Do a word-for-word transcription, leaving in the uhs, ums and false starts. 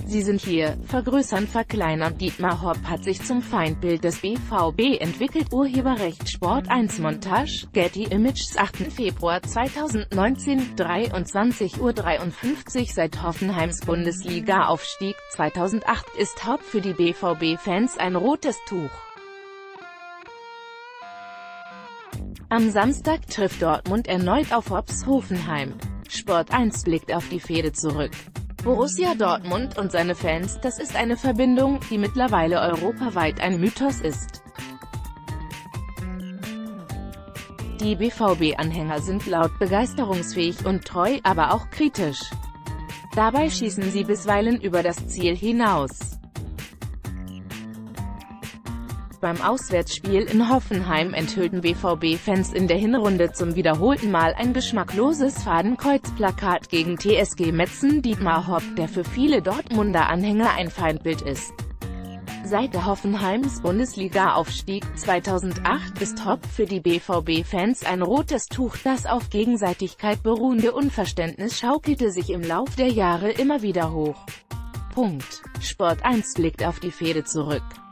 Sie sind hier, vergrößern, verkleinern. Dietmar Hopp hat sich zum Feindbild des B V B entwickelt. Urheberrecht Sport eins Montage, Getty Images. achter Februar zweitausendneunzehn, dreiundzwanzig Uhr dreiundfünfzig. Seit Hoffenheims Bundesliga-Aufstieg zweitausendacht ist Hopp für die B V B-Fans ein rotes Tuch. Am Samstag trifft Dortmund erneut auf Hopps Hoffenheim. Sport eins blickt auf die Fehde zurück. Borussia Dortmund und seine Fans, das ist eine Verbindung, die mittlerweile europaweit ein Mythos ist. Die B V B-Anhänger sind laut begeisterungsfähig und treu, aber auch kritisch. Dabei schießen sie bisweilen über das Ziel hinaus. Beim Auswärtsspiel in Hoffenheim enthüllten B V B-Fans in der Hinrunde zum wiederholten Mal ein geschmackloses Fadenkreuzplakat gegen T S G Metzen. Dietmar Hopp, der für viele Dortmunder Anhänger ein Feindbild ist. Seit der Hoffenheims Bundesliga-Aufstieg zweitausendacht ist Hopp für die B V B-Fans ein rotes Tuch. Das auf Gegenseitigkeit beruhende Unverständnis schaukelte sich im Lauf der Jahre immer wieder hoch. Punkt. Sport eins blickt auf die Fehde zurück.